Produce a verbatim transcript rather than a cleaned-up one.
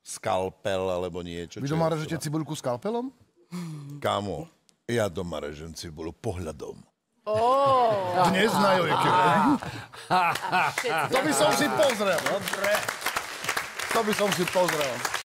skalpel alebo niečo. Vy doma režete cibuľku skalpelom? Kámo, ja doma režem cibulu pohľadom. Oh. Dnes na Jojke. To by som si pozrel. Dobre. To by som si pozrel.